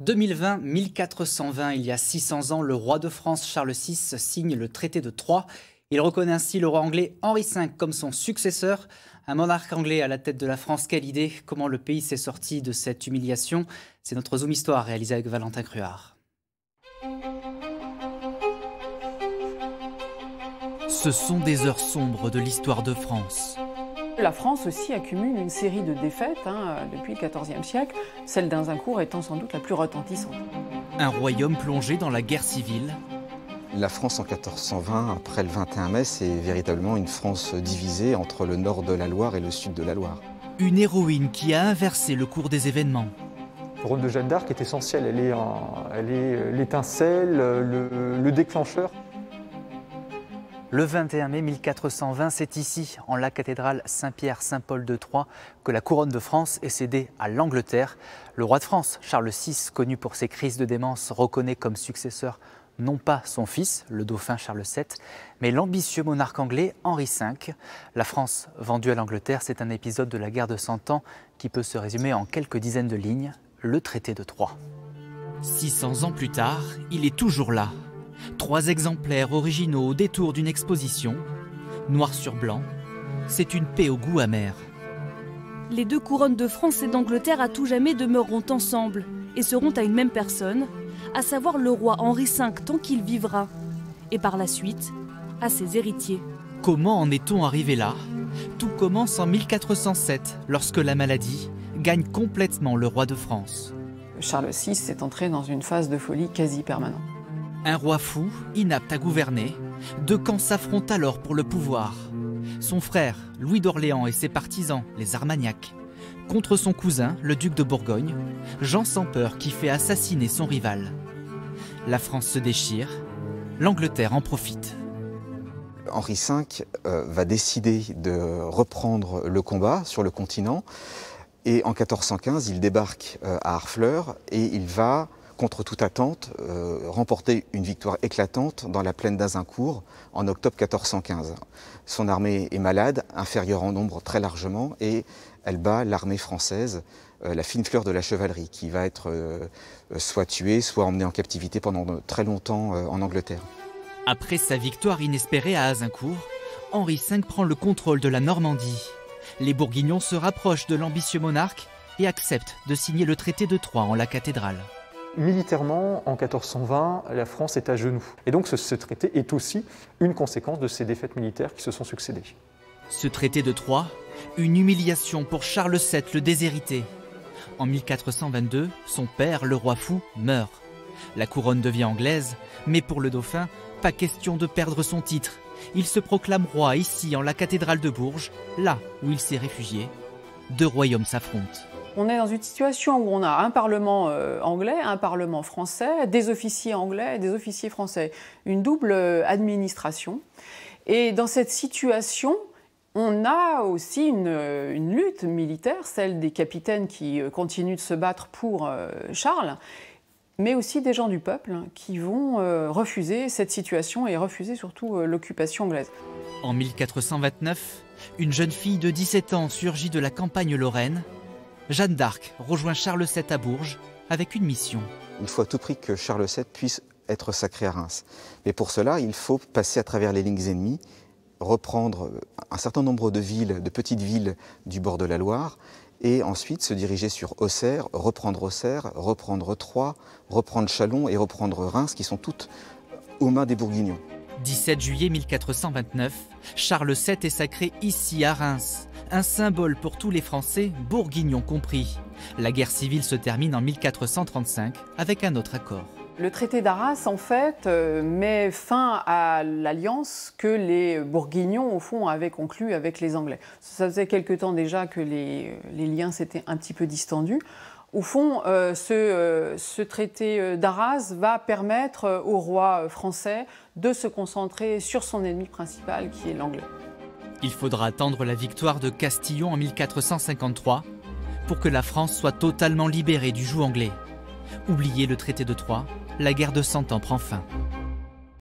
2020, 1420, il y a 600 ans, le roi de France Charles VI signe le traité de Troyes. Il reconnaît ainsi le roi anglais Henri V comme son successeur. Un monarque anglais à la tête de la France, quelle idée! Comment le pays s'est sorti de cette humiliation? C'est notre Zoom Histoire réalisé avec Valentin Cruard. Ce sont des heures sombres de l'histoire de France. La France aussi accumule une série de défaites depuis le XIVe siècle, celle d'Azincourt étant sans doute la plus retentissante. Un royaume plongé dans la guerre civile. La France en 1420, après le 21 mai, c'est véritablement une France divisée entre le nord de la Loire et le sud de la Loire. Une héroïne qui a inversé le cours des événements. Le rôle de Jeanne d'Arc est essentiel, elle est l'étincelle, le déclencheur. Le 21 mai 1420, c'est ici, en la cathédrale Saint-Pierre-Saint-Paul de Troyes, que la couronne de France est cédée à l'Angleterre. Le roi de France, Charles VI, connu pour ses crises de démence, reconnaît comme successeur non pas son fils, le dauphin Charles VII, mais l'ambitieux monarque anglais Henri V. La France vendue à l'Angleterre, c'est un épisode de la guerre de 100 ans qui peut se résumer en quelques dizaines de lignes, le traité de Troyes. 600 ans plus tard, il est toujours là. 3 exemplaires originaux au détour d'une exposition. Noir sur blanc, c'est une paix au goût amer. Les deux couronnes de France et d'Angleterre à tout jamais demeureront ensemble et seront à une même personne, à savoir le roi Henri V tant qu'il vivra, et par la suite, à ses héritiers. Comment en est-on arrivé là? Tout commence en 1407, lorsque la maladie gagne complètement le roi de France. Charles VI est entré dans une phase de folie quasi permanente. Un roi fou, inapte à gouverner, deux camps s'affrontent alors pour le pouvoir. Son frère, Louis d'Orléans et ses partisans, les Armagnacs, contre son cousin, le duc de Bourgogne, Jean sans peur qui fait assassiner son rival. La France se déchire, l'Angleterre en profite. Henri V va décider de reprendre le combat sur le continent et en 1415, il débarque à Harfleur et il va, contre toute attente, remporter une victoire éclatante dans la plaine d'Azincourt en octobre 1415. Son armée est malade, inférieure en nombre très largement, et elle bat l'armée française, la fine fleur de la chevalerie, qui va être soit tuée, soit emmenée en captivité pendant très longtemps en Angleterre. Après sa victoire inespérée à Azincourt, Henri V prend le contrôle de la Normandie. Les Bourguignons se rapprochent de l'ambitieux monarque et acceptent de signer le traité de Troyes en la cathédrale. Militairement, en 1420, la France est à genoux. Et donc ce traité est aussi une conséquence de ces défaites militaires qui se sont succédées. Ce traité de Troyes, une humiliation pour Charles VII le déshérité. En 1422, son père, le roi fou, meurt. La couronne devient anglaise, mais pour le dauphin, pas question de perdre son titre. Il se proclame roi ici, en la cathédrale de Bourges, là où il s'est réfugié. Deux royaumes s'affrontent. On est dans une situation où on a un parlement anglais, un parlement français, des officiers anglais et des officiers français. Une double administration. Et dans cette situation, on a aussi une lutte militaire, celle des capitaines qui continuent de se battre pour Charles, mais aussi des gens du peuple qui vont refuser cette situation et refuser surtout l'occupation anglaise. En 1429, une jeune fille de 17 ans surgit de la campagne lorraine. Jeanne d'Arc rejoint Charles VII à Bourges avec une mission. Il faut à tout prix que Charles VII puisse être sacré à Reims. Mais pour cela, il faut passer à travers les lignes ennemies, reprendre un certain nombre de villes, de petites villes du bord de la Loire, et ensuite se diriger sur Auxerre, reprendre Troyes, reprendre Châlons et reprendre Reims, qui sont toutes aux mains des Bourguignons. 17 juillet 1429, Charles VII est sacré ici à Reims. Un symbole pour tous les Français, bourguignons compris. La guerre civile se termine en 1435 avec un autre accord. Le traité d'Arras, en fait, met fin à l'alliance que les Bourguignons, au fond, avaient conclue avec les Anglais. Ça faisait quelque temps déjà que les liens s'étaient un petit peu distendus. Au fond, ce traité d'Arras va permettre au roi français de se concentrer sur son ennemi principal, qui est l'anglais. Il faudra attendre la victoire de Castillon en 1453 pour que la France soit totalement libérée du joug anglais. Oubliez le traité de Troyes, la guerre de 100 ans prend fin.